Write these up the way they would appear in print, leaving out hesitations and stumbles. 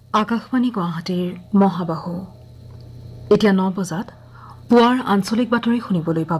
আকাশবাণী গুৱাহাটীৰ মহাবাহু এতিয়া 9 বজাত পুৱাৰ আঞ্চলিক বাতৰি শুনিবলৈ পাব।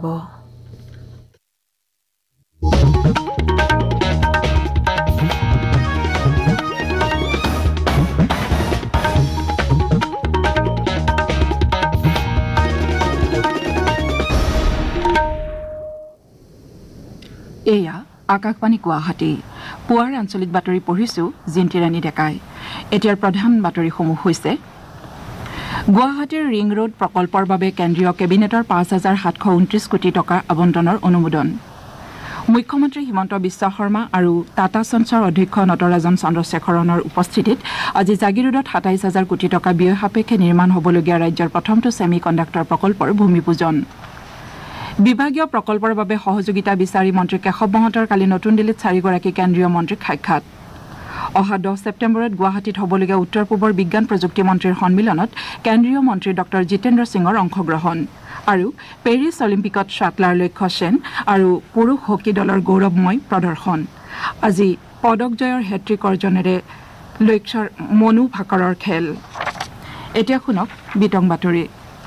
এয়া আকাশবাণী গুৱাহাটী পুৱাৰ আঞ্চলিক বাতৰি পঢ়িছো জিন্তি ৰাণী ডেকাই। এতিয়াৰ প্ৰধান বাতৰিসমূহ হৈছে গুৱাহাটীৰ ৰিং ৰোড প্ৰকল্পৰ বাবে কেন্দ্ৰীয় কেবিনেটৰ ৫,৭২৯ কোটি টকা আবণ্টনৰ অনুমোদন। মুখ্যমন্ত্ৰী হিমন্ত বিশ্ব শৰ্মা আৰু টাটা সঞ্চৰ অধ্যক্ষ নটৰাজন চন্দ্ৰশেখৰণৰ উপস্থিতিত আজি জাগিৰোডত ২৭,০০০ কোটি টকা ব্যয় সাপেক্ষে নিৰ্মাণ হ'বলগীয়া ৰাজ্যৰ প্ৰথমটো ছেমি কণ্ডাক্টৰ প্ৰকল্পৰ ভূমিপূজন। বিভাগীয় প্ৰকল্পৰ বাবে সহযোগিতা বিচাৰি মন্ত্ৰী কেশৱ মহন্তৰ কালি নতুন দিল্লীত 4গৰাকী কেন্দ্ৰীয় মন্ত্ৰীক সাক্ষাৎ। অহা 10 ছেপ্টেম্বৰত গুৱাহাটীত হ'বলগীয়া উত্তৰ পূবৰ বিজ্ঞান প্ৰযুক্তি মন্ত্ৰীৰ সন্মিলনত কেন্দ্ৰীয় মন্ত্ৰী ডক্টৰ জিতেন্দ্ৰ সিঙৰ অংশগ্ৰহণ। আৰু পেৰিছ অলিম্পিকত শ্বাটলাৰ লক্ষ্য সেন আৰু পুৰুষ হকী দলৰ গৌৰৱময় প্ৰদৰ্শন। আজি পদক জয়ৰ হেট্ৰিক অৰ্জনেৰে লক্ষ্যৰ মনু ভাকৰৰ খেল। এতিয়া শুনক বিতং বাতৰি।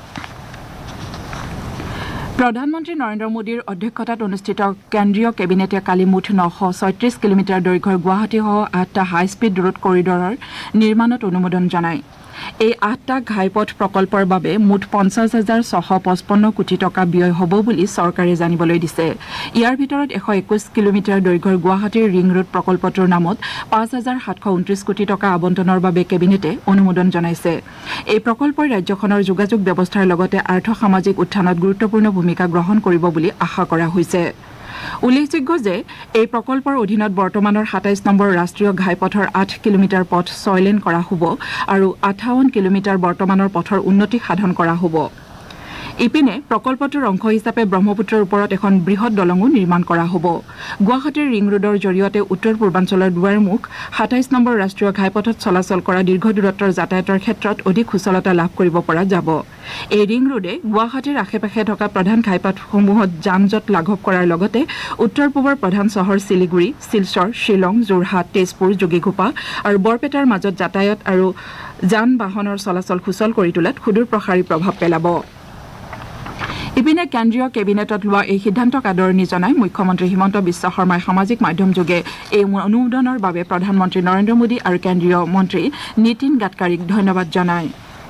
প্ৰধানমন্ত্ৰী নৰেন্দ্ৰ মোদীৰ অধ্যক্ষতাত অনুষ্ঠিত কেন্দ্ৰীয় কেবিনেটে কালি মুঠ 936 কিলোমিটাৰ দৈৰ্ঘ্যৰ গুৱাহাটীসহ 8টা হাইস্পীড ৰোড কৰিডৰৰ নিৰ্মাণত অনুমোদন জনায়। এই 8টা ঘাইপথ প্ৰকল্পৰ বাবে মুঠ 50,655 কোটি টকা ব্যয় হ'ব বুলি চৰকাৰে জানিবলৈ দিছে। ইয়াৰ ভিতৰত 121 কিলোমিটাৰ দৈৰ্ঘ্যৰ গুৱাহাটীৰ ৰিং ৰোড প্ৰকল্পটোৰ নামত 5,729 কোটি টকা আবণ্টনৰ বাবে কেবিনেটে অনুমোদন জনাইছে। এই প্ৰকল্পই ৰাজ্যখনৰ যোগাযোগ ব্যৱস্থাৰ লগতে আৰ্থ সামাজিক উত্থানত গুৰুত্বপূৰ্ণ ভূমিকা গ্ৰহণ কৰিব বুলি আশা কৰা হৈছে। উল্লেখযোগ্য যে এই প্ৰকল্পৰ অধীনত বৰ্তমানৰ 27 নম্বৰ ৰাষ্ট্ৰীয় ঘাইপথৰ 8 কিলোমিটাৰ পথ 6 লেন কৰা হ'ব আৰু 58 কিলোমিটাৰ বৰ্তমানৰ পথৰ উন্নতি সাধন কৰা হ'ব। ইপিনে প্ৰকল্পটোৰ অংশ হিচাপে ব্ৰহ্মপুত্ৰৰ ওপৰত এখন বৃহৎ দলঙো নিৰ্মাণ কৰা হ'ব। গুৱাহাটীৰ ৰিং ৰোডৰ জৰিয়তে উত্তৰ পূৰ্বাঞ্চলৰ দুৱাৰমুখ 27 নম্বৰ ৰাষ্ট্ৰীয় ঘাইপথত চলাচল কৰা দীৰ্ঘ দূৰত্বৰ যাতায়াতৰ ক্ষেত্ৰত অধিক সুচলতা লাভ কৰিব পৰা যাব। এই ৰিং ৰোডে গুৱাহাটীৰ আশে-পাশে থকা প্ৰধান ঘাইপথসমূহত যান-জঁট লাঘৱ কৰাৰ লগতে উত্তৰ পূবৰ প্ৰধান চহৰ শিলিগুৰি, শিলচৰ, শ্বিলং, যোৰহাট, তেজপুৰ, যোগীঘোপা আৰু বৰপেটাৰ মাজত যাতায়াত আৰু যান-বাহনৰ চলাচল সুচল কৰি তোলাত সুদূৰ প্ৰসাৰী প্ৰভাৱ পেলাব। ইপিনে কেন্দ্ৰীয় কেবিনেটত লোৱা এই সিদ্ধান্তক আদৰণি জনাই মুখ্যমন্ত্ৰী হিমন্ত বিশ্ব শৰ্মাই সামাজিক মাধ্যমযোগে এই অনুমোদনৰ বাবে প্ৰধানমন্ত্ৰী নৰেন্দ্ৰ মোদী আৰু কেন্দ্ৰীয় মন্ত্ৰী নীতিন গাডকাৰীক ধন্যবাদ জনায়।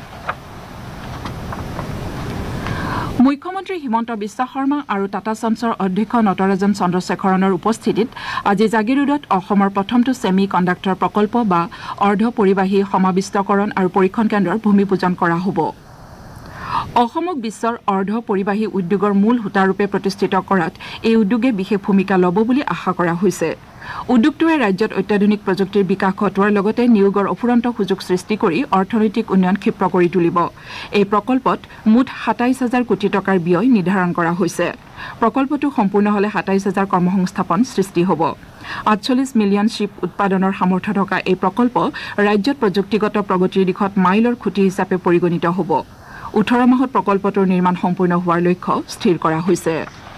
মুখ্যমন্ত্ৰী হিমন্ত বিশ্ব শৰ্মা আৰু টাটা সঞ্চৰ অধ্যক্ষ নটৰাজন চন্দ্ৰশেখৰণৰ উপস্থিতিত আজি জাগিৰোডত অসমৰ প্ৰথমটো ছেমি কণ্ডাক্টৰ প্ৰকল্প বা অৰ্ধ পৰিবাহী সমাবিষ্টকৰণ আৰু পৰীক্ষণ কেন্দ্ৰৰ ভূমিপূজন কৰা হ'ব। অসমক বিশ্বৰ অৰ্ধ পৰিবাহী উদ্যোগৰ মূল হোতাৰূপে প্ৰতিষ্ঠিত কৰাত এই উদ্যোগে বিশেষ ভূমিকা ল'ব বুলি আশা কৰা হৈছে। উদ্যোগটোৱে ৰাজ্যত অত্যাধুনিক প্ৰযুক্তিৰ বিকাশ ঘটোৱাৰ লগতে নিয়োগৰ অফুৰন্ত সুযোগ সৃষ্টি কৰি অৰ্থনৈতিক উন্নয়ন ক্ষিপ্ৰ কৰি তুলিব। এই প্ৰকল্পত মুঠ 27,000 কোটি টকাৰ ব্যয় নিৰ্ধাৰণ কৰা হৈছে। প্ৰকল্পটো সম্পূৰ্ণ হ'লে 27,000 কৰ্মসংস্থাপন সৃষ্টি হ'ব। 48 মিলিয়ন শ্বিপ উৎপাদনৰ সামৰ্থ্য থকা এই প্ৰকল্প ৰাজ্যত প্ৰযুক্তিগত প্ৰগতিৰ দিশত মাইলৰ খুঁটি হিচাপে পৰিগণিত হ'ব। 18 মাহত প্ৰকল্পটোৰ নিৰ্মাণ সম্পূৰ্ণ হোৱাৰ লক্ষ্য স্থিৰ কৰা হৈছে।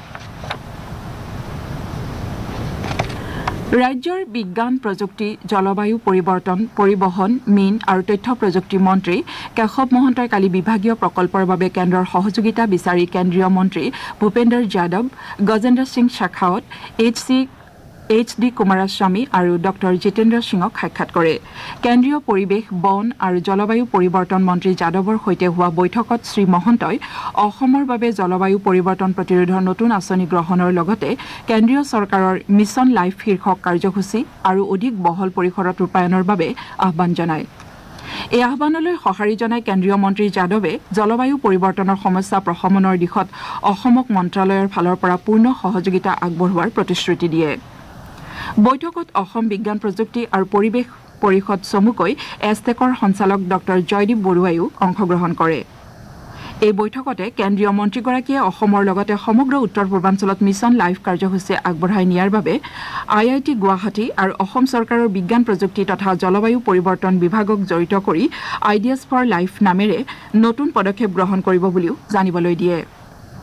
ৰাজ্যৰ বিজ্ঞান প্ৰযুক্তি, জলবায়ু পৰিৱৰ্তন, পৰিবহণ, মীন আৰু তথ্য প্ৰযুক্তি মন্ত্ৰী কেশৱ মহন্তই কালি বিভাগীয় প্ৰকল্পৰ বাবে কেন্দ্ৰৰ সহযোগিতা বিচাৰি কেন্দ্ৰীয় মন্ত্ৰী ভূপেন্দ্ৰ যাদৱ, গজেন্দ্ৰ সিং শেখাৱত, এইচ.ডি. কুমাৰাস্বামী আৰু ডক্টৰ জিতেন্দ্ৰ সিঙক সাক্ষাৎ কৰে। কেন্দ্ৰীয় পৰিৱেশ, বন আৰু জলবায়ু পৰিৱৰ্তন মন্ত্ৰী যাদৱৰ সৈতে হোৱা বৈঠকত শ্ৰী মহন্তই অসমৰ বাবে জলবায়ু পৰিৱৰ্তন প্ৰতিৰোধৰ নতুন আঁচনি গ্ৰহণৰ লগতে কেন্দ্ৰীয় চৰকাৰৰ মিছন লাইফ শীৰ্ষক কাৰ্যসূচী আৰু অধিক বহল পৰিসৰত ৰূপায়ণৰ বাবে আহ্বান জনায়। এই আহ্বানলৈ সঁহাৰি জনাই কেন্দ্ৰীয় মন্ত্ৰী যাদৱে জলবায়ু পৰিৱৰ্তনৰ সমস্যা প্ৰশমনৰ দিশত অসমক মন্ত্ৰালয়ৰ ফালৰ পৰা পূৰ্ণ সহযোগিতা আগবঢ়োৱাৰ প্ৰতিশ্ৰুতি দিয়ে। বৈঠকত অসম বিজ্ঞান প্ৰযুক্তি আৰু পৰিৱেশ পৰিষদ চমুকৈ এছটেকৰ সঞ্চালক ডক্টৰ জয়দীপ বৰুৱাইও অংশগ্ৰহণ কৰে। এই বৈঠকতে কেন্দ্ৰীয় মন্ত্ৰীগৰাকীয়ে অসমৰ লগতে সমগ্ৰ উত্তৰ পূৰ্বাঞ্চলত মিছন লাইফ কাৰ্যসূচী আগবঢ়াই নিয়াৰ বাবে IIT গুৱাহাটী আৰু অসম চৰকাৰৰ বিজ্ঞান প্ৰযুক্তি তথা জলবায়ু পৰিৱৰ্তন বিভাগক জড়িত কৰি আইডিয়াছ ফৰ লাইফ নামেৰে নতুন পদক্ষেপ গ্ৰহণ কৰিব বুলিও জানিবলৈ দিয়ে।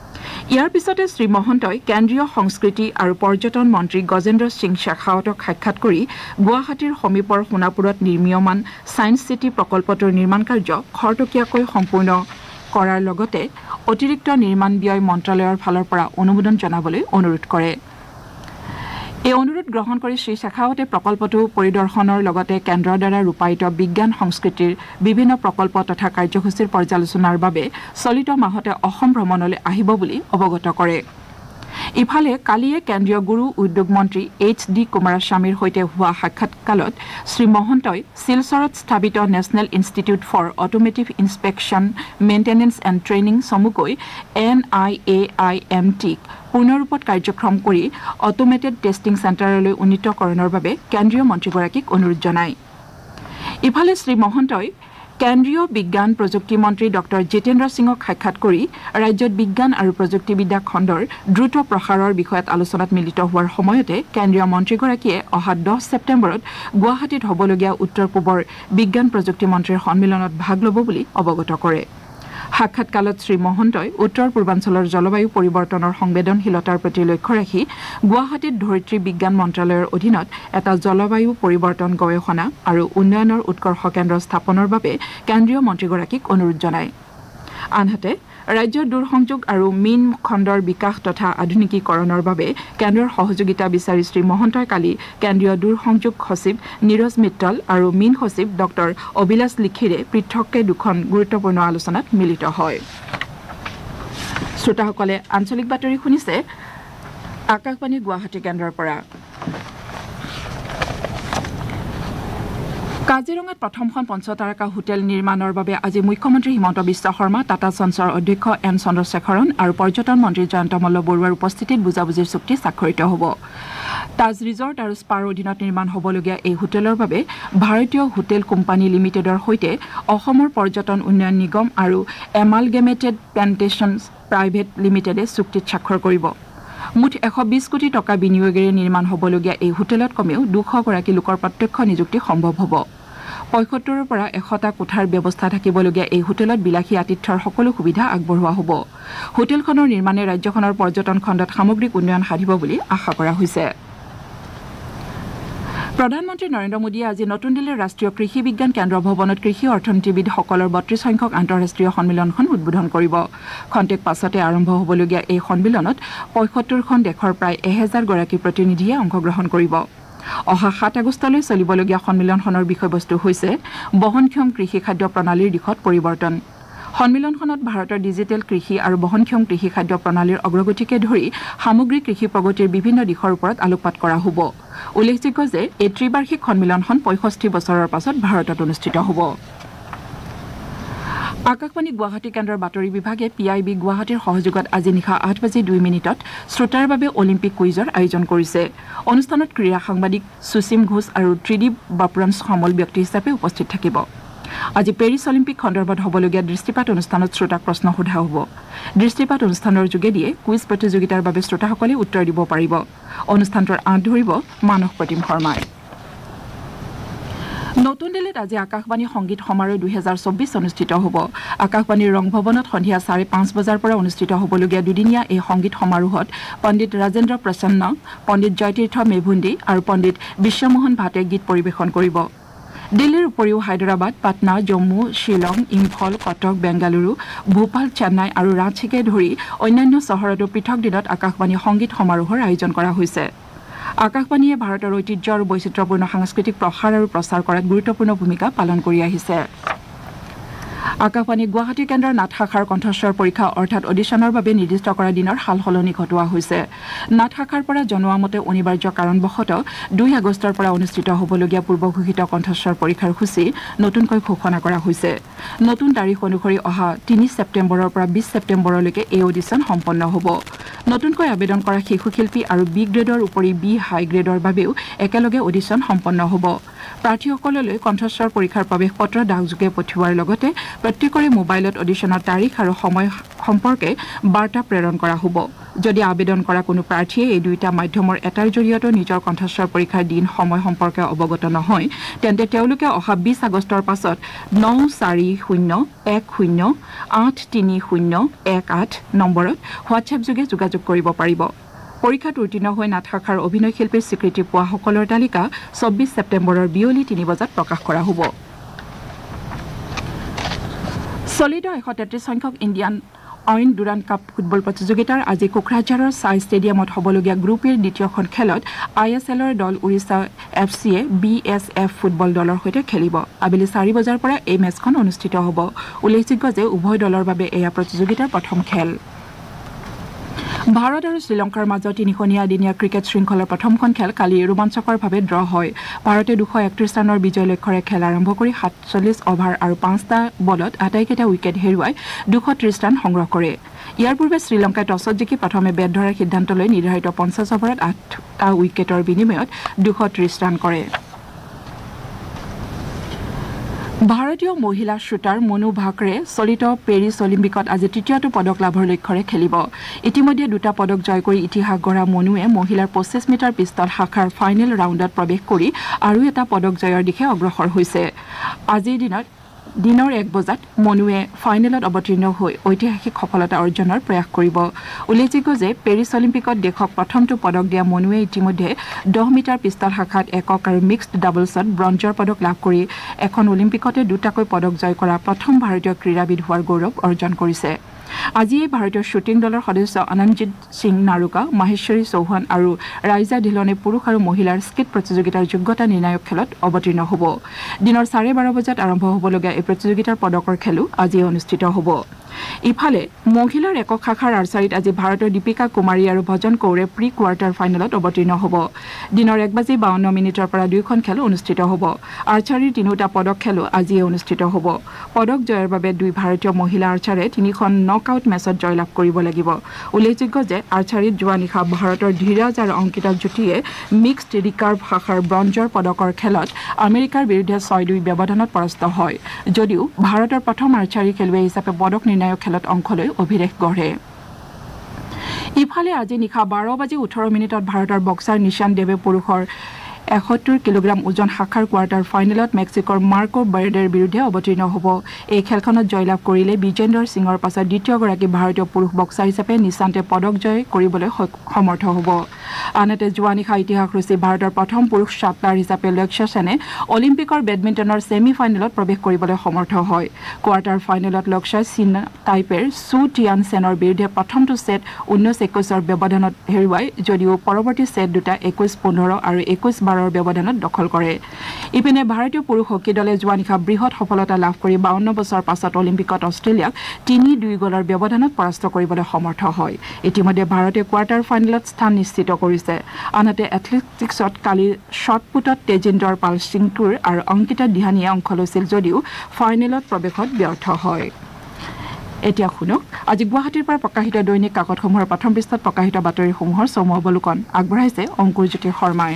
ইয়াৰ পিছতে শ্ৰী মহন্তই কেন্দ্ৰীয় সংস্কৃতি আৰু পৰ্যটন মন্ত্ৰী গজেন্দ্ৰ সিং শেখাৱতক সাক্ষাৎ কৰি গুৱাহাটীৰ সমীপৰ সোণাপুৰত নিৰ্মীয়মান ছায়েন্স চিটি প্ৰকল্পটোৰ নিৰ্মাণ কাৰ্য খৰতকীয়াকৈ সম্পূৰ্ণ কৰাৰ লগতে অতিৰিক্ত নিৰ্মাণ ব্যয় মন্ত্ৰালয়ৰ ফালৰ পৰা অনুমোদন জনাবলৈ অনুৰোধ কৰে। এই অনুৰোধ গ্ৰহণ কৰি শ্ৰী শেখাৱতে প্ৰকল্পটো পৰিদৰ্শনৰ লগতে কেন্দ্ৰৰ দ্বাৰা ৰূপায়িত বিজ্ঞান সংস্কৃতিৰ বিভিন্ন প্ৰকল্প তথা কাৰ্যসূচীৰ পৰ্যালোচনাৰ বাবে চলিত মাহতে অসম ভ্ৰমণলৈ আহিব বুলি অৱগত কৰে। ইফালে কালিয়ে কেন্দ্ৰীয় গুৰু উদ্যোগ মন্ত্ৰী HD কুমাৰাস্বামীৰ সৈতে হোৱা সাক্ষাৎকালত শ্ৰী মহন্তই শিলচৰত স্থাপিত national institute for automotive inspection maintenance and training চমুকৈ NIAIMT পূৰ্ণৰূপত কাৰ্যক্ষম কৰি অট'মেটেড টেষ্টিং চেণ্টাৰলৈ উন্নীতকৰণৰ বাবে কেন্দ্ৰীয় মন্ত্ৰীগৰাকীক অনুৰোধ জনায়। ইফালে শ্ৰী মহন্তই কেন্দ্ৰীয় বিজ্ঞান প্ৰযুক্তি মন্ত্ৰী ডক্টৰ জিতেন্দ্ৰ সিঙক সাক্ষাৎ কৰি ৰাজ্যত বিজ্ঞান আৰু প্ৰযুক্তিবিদ্যা খণ্ডৰ দ্ৰুত প্ৰসাৰৰ বিষয়ত আলোচনাত মিলিত হোৱাৰ সময়তে কেন্দ্ৰীয় মন্ত্ৰীগৰাকীয়ে অহা 10 ছেপ্টেম্বৰত গুৱাহাটীত হ'বলগীয়া উত্তৰ পূবৰ বিজ্ঞান প্ৰযুক্তি মন্ত্ৰীৰ সন্মিলনত ভাগ ল'ব বুলি অৱগত কৰে। সাক্ষাৎকালত শ্ৰী মহন্তই উত্তৰ পূৰ্বাঞ্চলৰ জলবায়ু পৰিৱৰ্তনৰ সংবেদনশীলতাৰ প্ৰতি লক্ষ্য ৰাখি গুৱাহাটীত ধৰিত্ৰী বিজ্ঞান মন্ত্ৰালয়ৰ অধীনত এটা জলবায়ু পৰিৱৰ্তন গৱেষণা আৰু উন্নয়নৰ উৎকৰ্ষ কেন্দ্ৰ স্থাপনৰ বাবে কেন্দ্ৰীয় মন্ত্ৰীগৰাকীক অনুৰোধ জনায়। আনহাতে ৰাজ্যৰ দূৰসংযোগ আৰু মীন খণ্ডৰ বিকাশ তথা আধুনিকীকৰণৰ বাবে কেন্দ্ৰৰ সহযোগিতা বিচাৰি শ্ৰী মহন্তই কালি কেন্দ্ৰীয় দূৰসংযোগ সচিব নীৰজ মিত্তল আৰু মীন সচিব ডক্টৰ অবিলাস লিখিৰে পৃথককৈ দুখন গুৰুত্বপূৰ্ণ আলোচনাত মিলিত হয়। শ্ৰোতাসকলে আঞ্চলিক বাতৰি শুনিছে আকাশবাণী গুৱাহাটী কেন্দ্ৰৰ পৰা। কাজিৰঙাত প্ৰথমখন পঞ্চতাৰকা হোটেল নিৰ্মাণৰ বাবে আজি মুখ্যমন্ত্ৰী হিমন্ত বিশ্ব শৰ্মা, টাটা চন্সৰ অধ্যক্ষ এন চন্দ্ৰশেখৰণ আৰু পৰ্যটন মন্ত্ৰী জয়ন্ত মল্ল বৰুৱাৰ উপস্থিতিত বুজাবুজিৰ চুক্তি স্বাক্ষৰিত হ'ব। তাজ ৰিজৰ্ট আৰু স্পাৰ অধীনত নিৰ্মাণ হ'বলগীয়া এই হোটেলৰ বাবে ভাৰতীয় হোটেল কোম্পানী লিমিটেডৰ সৈতে অসমৰ পৰ্যটন উন্নয়ন নিগম আৰু এমালগেমেটেড প্লেণ্টেশ্যনছ প্ৰাইভেট লিমিটেডে চুক্তিত স্বাক্ষৰ কৰিব। মুঠ 120 কোটি টকা বিনিয়োগেৰে নিৰ্মাণ হ'বলগীয়া এই হোটেলত কমেও 200 গৰাকী লোকৰ প্ৰত্যক্ষ নিযুক্তি সম্ভৱ হ'ব। 75ৰ পৰা 100টা কোঠাৰ ব্যৱস্থা থাকিবলগীয়া এই হোটেলত বিলাসী আতিথ্যৰ সকলো সুবিধা আগবঢ়োৱা হ'ব। হোটেলখনৰ নিৰ্মাণে ৰাজ্যখনৰ পৰ্যটন খণ্ডত সামগ্ৰিক উন্নয়ন সাধিব বুলি আশা কৰা হৈছে। প্ৰধানমন্ত্ৰী নৰেন্দ্ৰ মোদীয়ে আজি নতুন দিল্লীৰ ৰাষ্ট্ৰীয় কৃষি বিজ্ঞান কেন্দ্ৰ ভৱনত কৃষি অৰ্থনীতিবিদসকলৰ 32 সংখ্যক আন্তঃৰাষ্ট্ৰীয় সন্মিলনখন উদ্বোধন কৰিব। খন্তেক পাছতে আৰম্ভ হ'বলগীয়া এই সন্মিলনত 75খন দেশৰ প্ৰায় 1000 গৰাকী প্ৰতিনিধিয়ে অংশগ্ৰহণ কৰিব। অহা 7 আগষ্টলৈ চলিবলগীয়া সন্মিলনখনৰ বিষয়বস্তু হৈছে বহনক্ষম কৃষি খাদ্য প্ৰণালীৰ দিশত পৰিৱৰ্তন। সন্মিলনখনত ভাৰতৰ ডিজিটেল কৃষি আৰু বহনক্ষম কৃষি খাদ্য প্ৰণালীৰ অগ্ৰগতিকে ধৰি সামগ্ৰিক কৃষি প্ৰগতিৰ বিভিন্ন দিশৰ ওপৰত আলোকপাত কৰা হ'ব। উল্লেখযোগ্য যে এই ত্ৰিবাৰ্ষিক সন্মিলনখন 65 বছৰৰ পাছত ভাৰতত অনুষ্ঠিত হ'ব। আকাশবাণী গুৱাহাটী কেন্দ্ৰৰ বাতৰি বিভাগে PIB গুৱাহাটীৰ সহযোগত আজি নিশা 8:02 শ্ৰোতাৰ বাবে অলিম্পিক কুইজৰ আয়োজন কৰিছে। অনুষ্ঠানত ক্ৰীড়া সাংবাদিক সুসীম ঘোষ আৰু ত্ৰিদীপ বাপৰঞ্চ সমল ব্যক্তি হিচাপে উপস্থিত থাকিব। আজি পেৰিছ অলিম্পিক সন্দৰ্ভত হ'বলগীয়া দৃষ্টিপাত অনুষ্ঠানত শ্ৰোতাক প্ৰশ্ন সোধা হ'ব। দৃষ্টিপাত অনুষ্ঠানৰ যোগেদিয়ে কুইজ প্ৰতিযোগিতাৰ বাবে শ্ৰোতাসকলে উত্তৰ দিব পাৰিব। অনুষ্ঠানটোৰ আঁত ধৰিব মানস প্ৰতিম শৰ্মাই। নতুন দিল্লীত আজি আকাশবাণী সংগীত সমাৰোহ 2024 অনুষ্ঠিত হ'ব। আকাশবাণীৰ ৰং ভৱনত সন্ধিয়া 5:30 বজাৰ পৰা অনুষ্ঠিত হ'বলগীয়া দুদিনীয়া এই সংগীত সমাৰোহত পণ্ডিত ৰাজেন্দ্ৰ প্ৰসন্ন, পণ্ডিত জয়তীৰ্থ মেভুন্দি আৰু পণ্ডিত বিশ্বমোহন ভাটে গীত পৰিৱেশন কৰিব। দিল্লীৰ উপৰিও হায়দৰাবাদ, পাটনা, জম্মু, শ্বিলং, ইম্ফল, কটক, বেংগালুৰু, ভূপাল, চেন্নাই আৰু ৰাঁচীকে ধৰি অন্যান্য চহৰতো পৃথক দিনত আকাশবাণী সংগীত সমাৰোহৰ আয়োজন কৰা হৈছে। আকাশবাণীয়ে ভাৰতৰ ঐতিহ্য আৰু বৈচিত্ৰ্যপূৰ্ণ সাংস্কৃতিক প্ৰসাৰ আৰু প্ৰচাৰ কৰাত গুৰুত্বপূৰ্ণ ভূমিকা পালন কৰি আহিছে। আকাশবাণী গুৱাহাটী কেন্দ্ৰৰ নাট শাখাৰ কণ্ঠস্বৰ পৰীক্ষা অৰ্থাৎ অডিশ্যনৰ বাবে নিৰ্দিষ্ট কৰা দিনৰ সাল সলনি ঘটোৱা হৈছে। নাট শাখাৰ পৰা জনোৱা মতে অনিবাৰ্য কাৰণবশতঃ 2 আগষ্টৰ পৰা অনুষ্ঠিত হ'বলগীয়া পূৰ্বঘোষিত কণ্ঠস্বৰ পৰীক্ষাৰ সূচী নতুনকৈ ঘোষণা কৰা হৈছে। নতুন তাৰিখ অনুসৰি অহা 3 ছেপ্টেম্বৰৰ পৰা 20 ছেপ্টেম্বৰলৈকে এই অডিশ্যন সম্পন্ন হ'ব। নতুনকৈ আবেদন কৰা শিশু শিল্পী আৰু বি গ্ৰেডৰ উপৰি বি হাই গ্ৰেডৰ বাবেও একেলগে অডিশ্যন সম্পন্ন হ'ব প্ৰাৰ্থীসকললৈ কণ্ঠস্বৰ পৰীক্ষাৰ প্ৰৱেশ পত্ৰ ডাকযোগে পঠিওৱাৰ লগতে প্ৰত্যেকৰে মোবাইলত অডিশ্যনৰ তাৰিখ আৰু সময় সম্পৰ্কে বাৰ্তা প্ৰেৰণ কৰা হ'ব যদি আবেদন কৰা কোনো প্ৰাৰ্থীয়ে এই দুইটা মাধ্যমৰ এটাৰ জৰিয়তে নিজৰ কণ্ঠস্বৰ পৰীক্ষাৰ দিন সময় সম্পৰ্কে অৱগত নহয় তেন্তে তেওঁলোকে অহা 20 আগষ্টৰ পাছত 9400108318 নম্বৰত হোৱাটছএপ যোগে যোগাযোগ কৰিব পাৰিব পৰীক্ষাত উত্তীৰ্ণ হৈ নাট শাখাৰ অভিনয় শিল্পীৰ স্বীকৃতি পোৱা সকলৰ তালিকা 24 ছেপ্টেম্বৰৰ বিয়লি 3 বজাত প্ৰকাশ কৰা হ'ব চলিত 133 সংখ্যক ইণ্ডিয়ান অইন ডুৰাণ্ড কাপ ফুটবল প্ৰতিযোগিতাৰ আজি কোকৰাঝাৰৰ সাই ষ্টেডিয়ামত হ'বলগীয়া গ্ৰুপ এৰ দ্বিতীয়খন খেলত ISLৰ দল উৰিষ্যা FCয়ে BSF ফুটবল দলৰ সৈতে খেলিব আবেলি 4 বজাৰ পৰা এই মেচখন অনুষ্ঠিত হ'ব উল্লেখযোগ্য যে উভয় দলৰ বাবে এয়া প্ৰতিযোগিতাৰ প্ৰথম খেল ভাৰত আৰু শ্ৰীলংকাৰ মাজত তিনিখনীয়া দিনীয়া ক্ৰিকেট শৃংখলাৰ প্ৰথমখন খেল কালি ৰোমাঞ্চকৰভাৱে ড্ৰ হয় ভাৰতে 231 ৰানৰ বিজয় লক্ষ্যৰে খেল আৰম্ভ কৰি 47 অভাৰ আৰু 5টা বলত আটাইকেইটা উইকেট হেৰুৱাই 230 ৰান সংগ্ৰহ কৰে ইয়াৰ পূৰ্বে শ্ৰীলংকাই টছত জিকি প্ৰথমে বেট ধৰাৰ সিদ্ধান্ত লৈ নিৰ্ধাৰিত 50 অভাৰত 8টা উইকেটৰ বিনিময়ত 230 ৰান কৰে ভাৰতীয় মহিলা শ্বুটাৰ মনু ভাকৰে চলিত পেৰিছ অলিম্পিকত আজি তৃতীয়টো পদক লাভৰ লক্ষ্যৰে খেলিব ইতিমধ্যে দুটা পদক জয় কৰি ইতিহাস গঢ়া মনুৱে মহিলাৰ 25 মিটাৰ পিষ্টল শাখাৰ ফাইনেল ৰাউণ্ডত প্ৰৱেশ কৰি আৰু এটা পদক জয়ৰ দিশে অগ্ৰসৰ হৈছে আজিৰ দিনৰ 1 বজাত মনুৱে ফাইনেলত অৱতীৰ্ণ হৈ ঐতিহাসিক সফলতা অৰ্জনৰ প্ৰয়াস কৰিব উল্লেখযোগ্য যে পেৰিছ অলিম্পিকত দেশক প্ৰথমটো পদক দিয়া মনুৱে ইতিমধ্যে 10 মিটাৰ পিষ্টল শাখাত একক আৰু মিক্সড ডাবলছত ব্ৰঞ্জৰ পদক লাভ কৰি এখন অলিম্পিকতে দুটাকৈ পদক জয় কৰা প্ৰথম ভাৰতীয় ক্ৰীড়াবিদ হোৱাৰ গৌৰৱ অৰ্জন কৰিছে আজি এই ভাৰতীয় শ্বুটিং দলৰ সদস্য অনঞ্জিত সিং নাৰুকা মহেশ্বৰী চৌহান আৰু ৰাইজা ধিলনে পুৰুষ আৰু মহিলাৰ স্কিট প্ৰতিযোগিতাৰ যোগ্যতা নিৰ্ণায়ক খেলত অৱতীৰ্ণ হ'ব দিনৰ 12:30 বজাত আৰম্ভ হ'বলগীয়া এই প্ৰতিযোগিতাৰ পদকৰ খেলো আজি অনুষ্ঠিত হ'ব ইফালে মহিলাৰ একক শাখাৰ আৰ্চাৰীত আজি ভাৰতৰ দীপিকা কুমাৰী আৰু ভজন কৌৰে প্ৰি কোৱাৰ্টাৰ ফাইনেলত অৱতীৰ্ণ হ'ব দিনৰ 1:52 পৰা দুইখন খেল অনুষ্ঠিত হ'ব আৰ্চাৰীৰ তিনিটা পদক খেলো আজি অনুষ্ঠিত হ'ব পদক জয়ৰ বাবে দুই ভাৰতীয় মহিলা আৰ্চাৰে তিনিখন নকআউট মেচত জয়লাভ কৰিব লাগিব উল্লেখযোগ্য যে আৰ্চাৰীত যোৱা নিশা ভাৰতৰ ধীৰাজ আৰু অংকিতা জ্যোতিয়ে মিক্সড ৰিকাৰ্ভ শাখাৰ ব্ৰঞ্জৰ পদকৰ খেলত আমেৰিকাৰ বিৰুদ্ধে 6-2 ব্যৱধানত পৰাস্ত হয় যদিও ভাৰতৰ প্ৰথম আৰ্চাৰী খেলুৱৈ হিচাপে পদক নিৰ্ণায়ক খেলত অংশ লৈ অভিলেখ গঢ়ে ইফালে আজি নিশা 12:18 ভাৰতৰ বক্সাৰ নিশান দেৱে পুৰুষৰ 71 কিলোগ্ৰাম ওজন শাখাৰ কোৱাৰ্টাৰ ফাইনেলত মেক্সিকৰ মাৰ্কো বাৰ্ডেৰ বিৰুদ্ধে অৱতীৰ্ণ হ'ব এই খেলখনত জয়লাভ কৰিলে বিজেন্দৰ সিঙৰ পাছত দ্বিতীয়গৰাকী ভাৰতীয় পুৰুষ বক্সাৰ হিচাপে নিশান্তে পদক জয় কৰিবলৈ সমৰ্থ হ'ব আনহাতে যোৱা নিশা ইতিহাস ৰচি ভাৰতৰ প্ৰথম পুৰুষ শ্বাটলাৰ হিচাপে লক্ষ্য সেনে অলিম্পিকৰ বেডমিণ্টনৰ ছেমি ফাইনেলত প্ৰৱেশ কৰিবলৈ সমৰ্থ হয় কোৱাৰ্টাৰ ফাইনেলত লক্ষ্যই চীন টাইপেৰ সু টিয়ান সেনৰ বিৰুদ্ধে প্ৰথমটো ছেট 19-21ৰ ব্যৱধানত হেৰুৱাই যদিও পৰৱৰ্তী ছেট দুটা 21-15 আৰু 21-12 ব্যৱধানত দখল কৰে ইপিনে ভাৰতীয় পুৰুষ হকী দলে যোৱা নিশা বৃহৎ সফলতা লাভ কৰি 52 বছৰ পাছত অলিম্পিকত অষ্ট্ৰেলিয়াক 3-2 গলৰ ব্যৱধানত পৰাস্ত কৰিবলৈ সমৰ্থ হয় ইতিমধ্যে ভাৰতে কোৱাৰ্টাৰ ফাইনেলত স্থান নিশ্চিত কৰিছে আনহাতে এথলেটিক্সত কালি শ্বটপুটত তেজিন্দৰ পাল সিংটুৰ আৰু অংকিতা দিহানীয়ে অংশ লৈছিল যদিও ফাইনেলত প্ৰৱেশত ব্যৰ্থ হয় এতিয়া শুনক আজি গুৱাহাটীৰ পৰা প্ৰকাশিত দৈনিক কাকতসমূহৰ প্ৰথম পৃষ্ঠাত প্ৰকাশিত বাতৰিসমূহৰ চমু অৱলোকন আগবঢ়াইছে অংকুৰজ্যোতি শৰ্মাই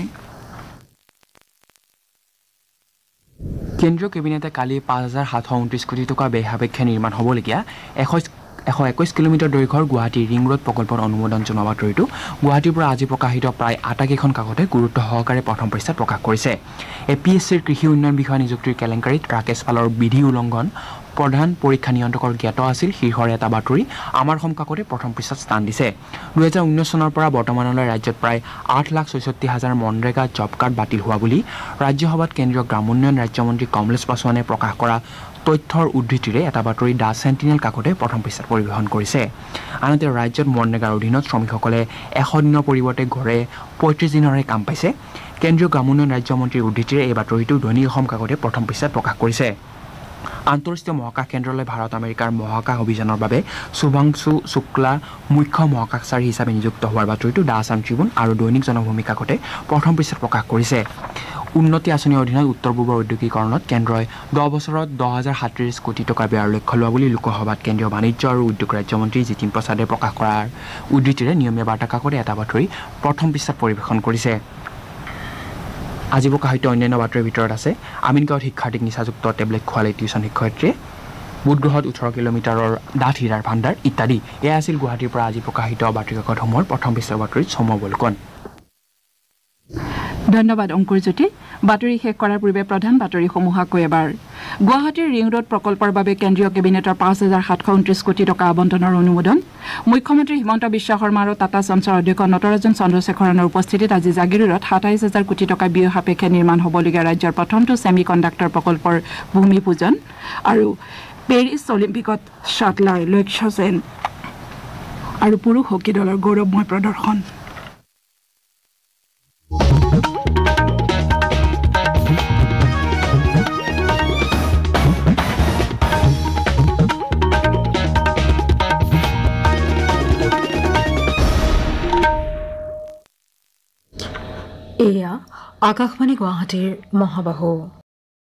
কেন্দ্ৰীয় কেবিনেটে কালি 5,729 কোটি টকা ব্যয় সাপেক্ষে নিৰ্মাণ হ'বলগীয়া 121 কিলোমিটাৰ দৈৰ্ঘ্যৰ গুৱাহাটী ৰিং ৰোড প্ৰকল্পৰ অনুমোদন জনোৱা বাতৰিটো গুৱাহাটীৰ পৰা আজি প্ৰকাশিত প্ৰায় 8কেইখন কাকতে গুৰুত্ব সহকাৰে প্ৰথম পৃষ্ঠাত প্ৰকাশ কৰিছে APSCৰ কৃষি উন্নয়ন বিষয়া নিযুক্তিৰ কেলেংকাৰীত ৰাকেশ পালৰ বিধি উলংঘন প্ৰধান পৰীক্ষা নিয়ন্ত্ৰকৰ জ্ঞাত আছিল শীৰ্ষৰ এটা বাতৰি আমাৰ অসম কাকতে প্ৰথম পৃষ্ঠাত স্থান দিছে 2019 চনৰ পৰা বৰ্তমানলৈ ৰাজ্যত প্ৰায় 8,66,000 মনৰেগা জব কাৰ্ড বাতিল হোৱা বুলি ৰাজ্যসভাত কেন্দ্ৰীয় গ্ৰামোন্নয়ন ৰাজ্যমন্ত্ৰী কমলেশ পাছোৱানে প্ৰকাশ কৰা তথ্যৰ উদ্ধৃতিৰে এটা বাতৰি দা সেন্টিনেল কাকতে প্ৰথম পৃষ্ঠাত পৰিৱেশন কৰিছে আনহাতে ৰাজ্যত মনৰেগাৰ অধীনত শ্ৰমিকসকলে 100 দিনৰ পৰিৱৰ্তে ঘৰে 35 দিনৰে কাম পাইছে কেন্দ্ৰীয় গ্ৰামোন্নয়ন ৰাজ্যমন্ত্ৰীৰ উদ্ধৃতিৰে এই বাতৰিটো দৈনিক অসম কাকতে প্ৰথম পৃষ্ঠাত প্ৰকাশ কৰিছে আন্তঃৰাষ্ট্ৰীয় মহাকাশ কেন্দ্ৰলৈ ভাৰত আমেৰিকাৰ মহাকাশ অভিযানৰ বাবে শুভাংশু শুক্লা মুখ্য মহাকাশচাৰী হিচাপে নিযুক্ত হোৱাৰ বাতৰিটো দ্য আছাম ট্ৰিবিউন আৰু দৈনিক জনভূমি কাকতে প্ৰথম পৃষ্ঠাত প্ৰকাশ কৰিছে। উন্নতি আঁচনিৰ অধীনত উত্তৰ পূবৰ ঔদ্যোগিকৰণত কেন্দ্ৰই 10 বছৰত 10,037 কোটি টকা ব্যয়ৰ লক্ষ্য লোৱা বুলি লোকসভাত কেন্দ্ৰীয় বাণিজ্য আৰু উদ্যোগ ৰাজ্যমন্ত্ৰী জিতিন প্ৰসাদে প্ৰকাশ কৰাৰ উদ্ধৃতিৰে নিয়মীয়া বাৰ্তা কাকতে এটা বাতৰি প্ৰথম পৃষ্ঠাত পৰিৱেশন কৰিছে। আজি প্ৰকাশিত অন্যান্য বাতৰিৰ ভিতৰত আছে আমিনগাঁৱত শিক্ষাৰ্থীক নিচাযুক্ত টেবলেট খোৱালে টিউচন শিক্ষয়িত্ৰীয়ে, বুধগ্ৰহত 18 কিলোমিটাৰৰ ডাঠ হীৰাৰ ভাণ্ডাৰ ইত্যাদি। এয়া আছিল গুৱাহাটীৰ পৰা আজি প্ৰকাশিত বাতৰি কাকতসমূহৰ প্ৰথম পৃষ্ঠাৰ বাতৰিত চমু অৱলোকন। ধন্যবাদ অংকুৰজ্যোতি। বাতৰি শেষ কৰাৰ পূৰ্বে প্ৰধান বাতৰিসমূহ আকৌ এবাৰ। গুৱাহাটীৰ ৰিং ৰোড প্ৰকল্পৰ বাবে কেন্দ্ৰীয় কেবিনেটৰ 5,729 কোটি টকা আবণ্টনৰ অনুমোদন। মুখ্যমন্ত্ৰী হিমন্ত বিশ্ব শৰ্মা আৰু টাটা চন্সৰ অধ্যক্ষ নটৰাজন চন্দ্ৰশেখৰণৰ উপস্থিতিত আজি জাগিৰোডত 27,000 কোটি টকা ব্যয় সাপেক্ষে নিৰ্মাণ হ'বলগীয়া ৰাজ্যৰ প্ৰথমটো ছেমি কণ্ডাক্টৰ প্ৰকল্পৰ ভূমি পূজন। আৰু পেৰিছ অলিম্পিকত শ্বাটলাৰ লক্ষ্য সেন আৰু পুৰুষ হকী দলৰ গৌৰৱময় প্ৰদৰ্শন। এয়া আকাশবাণী গুৱাহাটীৰ মহাবাহু।